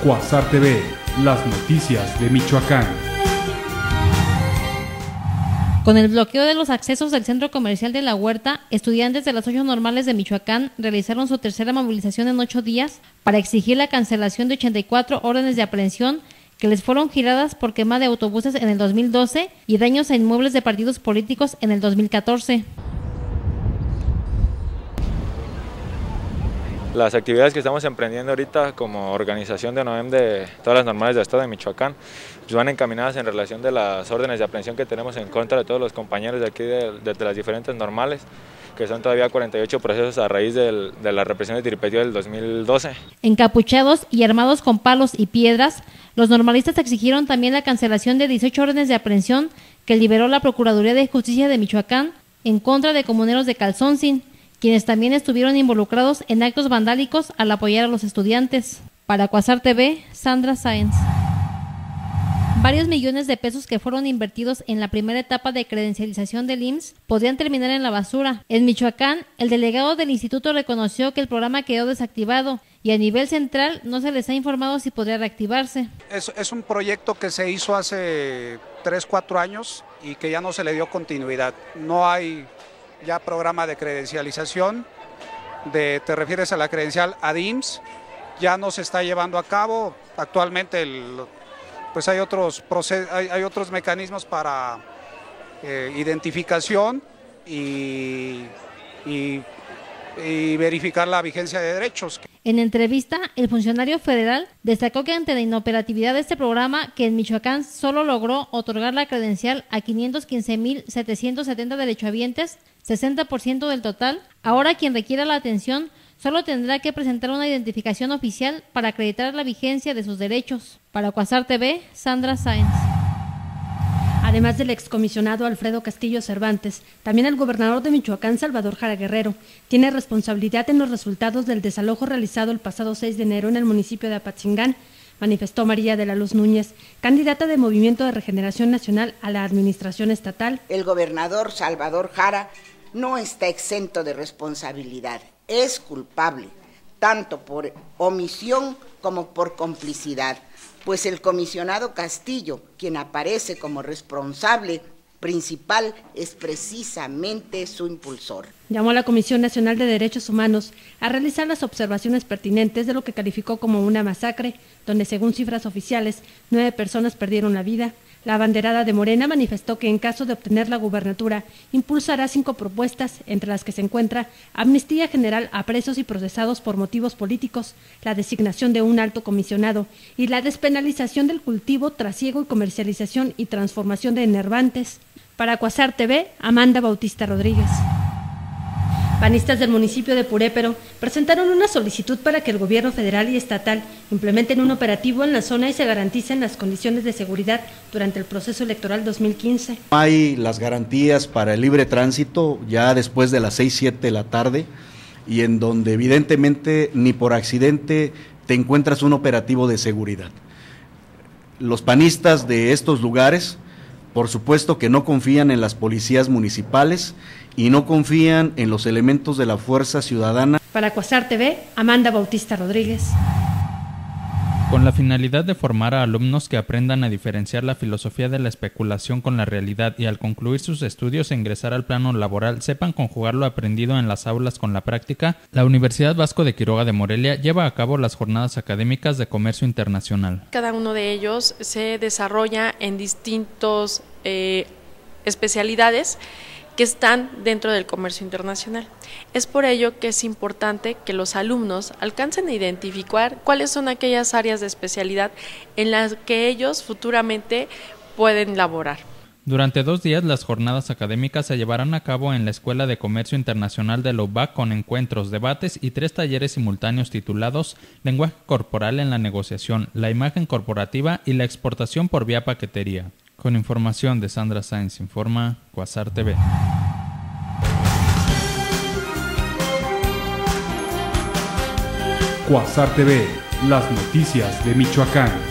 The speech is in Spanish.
Cuasar TV, las noticias de Michoacán. Con el bloqueo de los accesos del centro comercial de La Huerta, estudiantes de las 8 normales de Michoacán realizaron su tercera movilización en 8 días para exigir la cancelación de 84 órdenes de aprehensión que les fueron giradas por quema de autobuses en el 2012 y daños a inmuebles de partidos políticos en el 2014. Las actividades que estamos emprendiendo ahorita como organización de NOEM de todas las normales del estado de Michoacán pues van encaminadas en relación de las órdenes de aprehensión que tenemos en contra de todos los compañeros de aquí de las diferentes normales, que son todavía 48 procesos a raíz de la represión de Tiripetío del 2012. Encapuchados y armados con palos y piedras, los normalistas exigieron también la cancelación de 18 órdenes de aprehensión que liberó la Procuraduría de Justicia de Michoacán en contra de comuneros de Calzoncin, quienes también estuvieron involucrados en actos vandálicos al apoyar a los estudiantes. Para Cuasar TV, Sandra Sáenz. Varios millones de pesos que fueron invertidos en la primera etapa de credencialización del IMSS podrían terminar en la basura. En Michoacán, el delegado del instituto reconoció que el programa quedó desactivado y a nivel central no se les ha informado si podría reactivarse. Es un proyecto que se hizo hace 3-4 años y que ya no se le dio continuidad. No hay ya programa de credencialización, te refieres a la credencial ADIMS, ya no se está llevando a cabo. Actualmente pues hay otros mecanismos para identificación y verificar la vigencia de derechos. En entrevista, el funcionario federal destacó que ante la inoperatividad de este programa, que en Michoacán solo logró otorgar la credencial a 515,770 derechohabientes, 60% del total, ahora quien requiera la atención solo tendrá que presentar una identificación oficial para acreditar la vigencia de sus derechos. Para Cuasar TV, Sandra Sáenz. Además del excomisionado Alfredo Castillo Cervantes, también el gobernador de Michoacán, Salvador Jara Guerrero, tiene responsabilidad en los resultados del desalojo realizado el pasado 6 de enero en el municipio de Apatzingán, manifestó María de la Luz Núñez, candidata de Movimiento de Regeneración Nacional a la administración estatal. El gobernador Salvador Jara no está exento de responsabilidad, es culpable, tanto por omisión como por complicidad, pues el comisionado Castillo, quien aparece como responsable principal, es precisamente su impulsor. Llamó a la Comisión Nacional de Derechos Humanos a realizar las observaciones pertinentes de lo que calificó como una masacre, donde según cifras oficiales, 9 personas perdieron la vida. La abanderada de Morena manifestó que en caso de obtener la gubernatura, impulsará 5 propuestas, entre las que se encuentra amnistía general a presos y procesados por motivos políticos, la designación de un alto comisionado y la despenalización del cultivo, trasiego y comercialización y transformación de enervantes. Para Cuasar TV, Amanda Bautista Rodríguez. Panistas del municipio de Purépero presentaron una solicitud para que el gobierno federal y estatal implementen un operativo en la zona y se garanticen las condiciones de seguridad durante el proceso electoral 2015. Hay las garantías para el libre tránsito ya después de las 6-7 de la tarde y en donde evidentemente ni por accidente te encuentras un operativo de seguridad. Los panistas de estos lugares, por supuesto que no confían en las policías municipales y no confían en los elementos de la fuerza ciudadana. Para Cuasar TV, Amanda Bautista Rodríguez. Con la finalidad de formar a alumnos que aprendan a diferenciar la filosofía de la especulación con la realidad y al concluir sus estudios e ingresar al plano laboral sepan conjugar lo aprendido en las aulas con la práctica, la Universidad Vasco de Quiroga de Morelia lleva a cabo las jornadas académicas de comercio internacional. Cada uno de ellos se desarrolla en distintos especialidades que están dentro del comercio internacional. Es por ello que es importante que los alumnos alcancen a identificar cuáles son aquellas áreas de especialidad en las que ellos futuramente pueden laborar. Durante 2 días las jornadas académicas se llevarán a cabo en la Escuela de Comercio Internacional de la UBAC con encuentros, debates y 3 talleres simultáneos titulados Lenguaje corporal en la negociación, la imagen corporativa y la exportación por vía paquetería. Con información de Sandra Sáenz, informa Cuasar TV. Cuasar TV, las noticias de Michoacán.